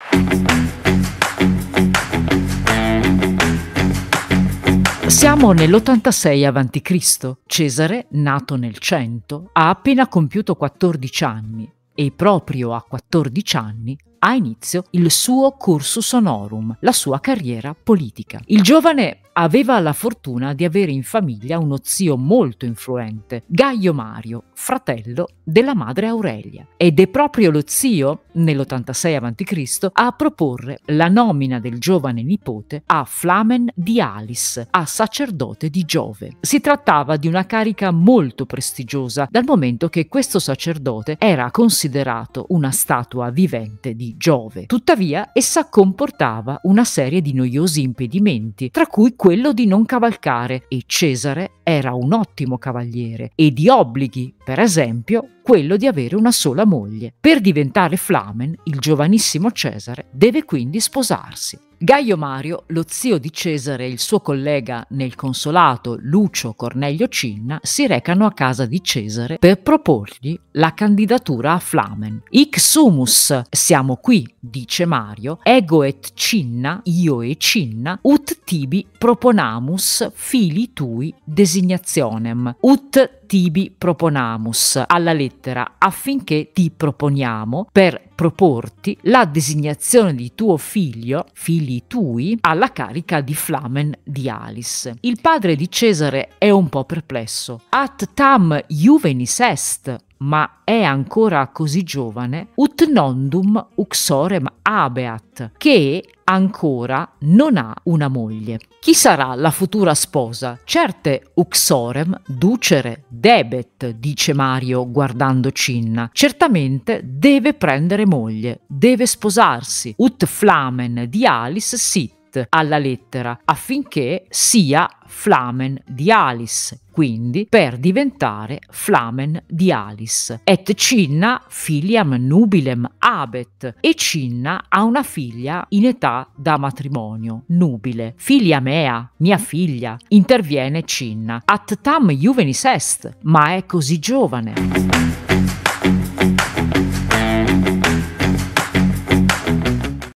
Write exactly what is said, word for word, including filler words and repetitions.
Siamo nell'ottantasei avanti Cristo Cesare, nato nel cento, ha appena compiuto quattordici anni e proprio a quattordici anni ha inizio il suo cursus honorum, la sua carriera politica. Il giovane aveva la fortuna di avere in famiglia uno zio molto influente, Gaio Mario, fratello della madre Aurelia. Ed è proprio lo zio, nell'ottantasei avanti Cristo, a proporre la nomina del giovane nipote a Flamen Dialis, a sacerdote di Giove. Si trattava di una carica molto prestigiosa, dal momento che questo sacerdote era considerato una statua vivente di Giove. Tuttavia, essa comportava una serie di noiosi impedimenti, tra cui quello di non cavalcare, e Cesare era un ottimo cavaliere, e di obblighi, per esempio, quello di avere una sola moglie. Per diventare Flamen, il giovanissimo Cesare deve quindi sposarsi. Gaio Mario, lo zio di Cesare e il suo collega nel consolato Lucio Cornelio Cinna, si recano a casa di Cesare per proporgli la candidatura a Flamen. Hic sumus, siamo qui, dice Mario, ego et Cinna, io e Cinna, ut tibi proponamus fili tui designationem, ut tibi proponamus, alla lettera, affinché ti proponiamo per proporti la designazione di tuo figlio, figli tui, alla carica di Flamen Dialis. Il padre di Cesare è un po' perplesso. At tam juvenis est, ma è ancora così giovane, ut nondum uxorem habeat, che ancora non ha una moglie. Chi sarà la futura sposa? Certe uxorem ducere debet, dice Mario guardando Cinna. Certamente deve prendere moglie, deve sposarsi. Ut Flamen Dialis sit, alla lettera, affinché sia Flamen Dialis, quindi per diventare Flamen Dialis. Et Cinna filiam nubilem habet, e Cinna ha una figlia in età da matrimonio, nubile. Filia mea, mia figlia, interviene Cinna. At tam juvenis est, ma è così giovane.